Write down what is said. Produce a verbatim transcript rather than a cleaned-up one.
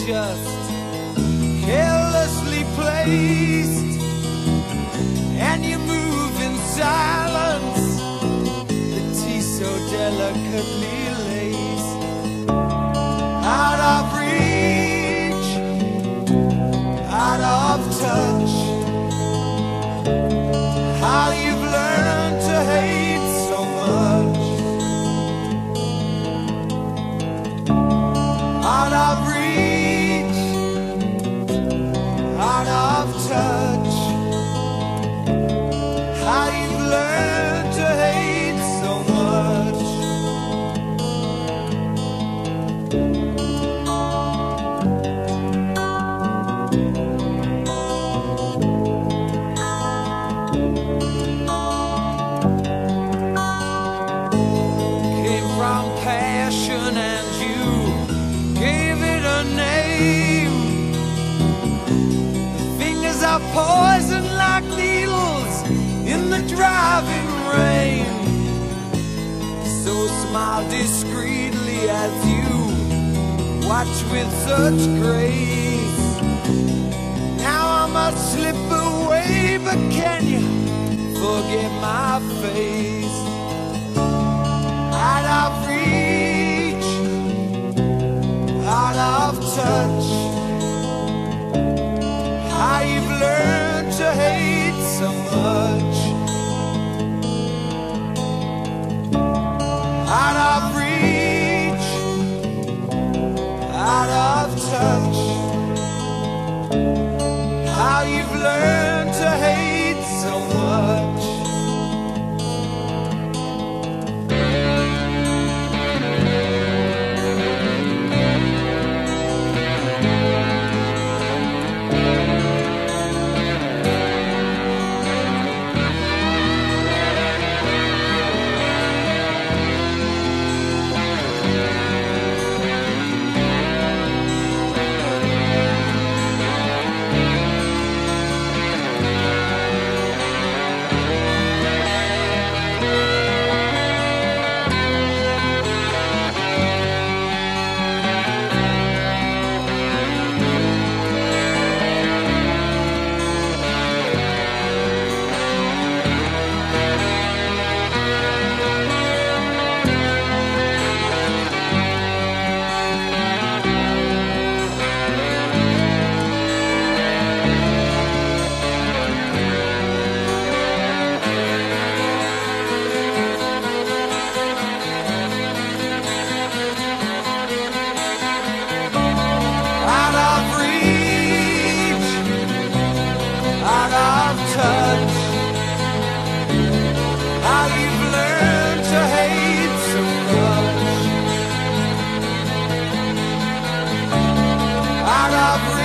just carelessly placed, and you move in silence, the tea so delicately laced. Out of reach, out of touch, how you've learned to hate so much. Out of reach, out of touch, how you've learned to hate so much. Came from passion and you gave it a name. The fingers are poison like needles in the driving rain. So smile discreetly as you watch with such grace. Now I must slip away, but can you forget my face? Out of reach, out of touch, how you've learned to hate so much. Out of reach, out of touch, how you've learned to hate so much. How you've learned to hate so much. Out of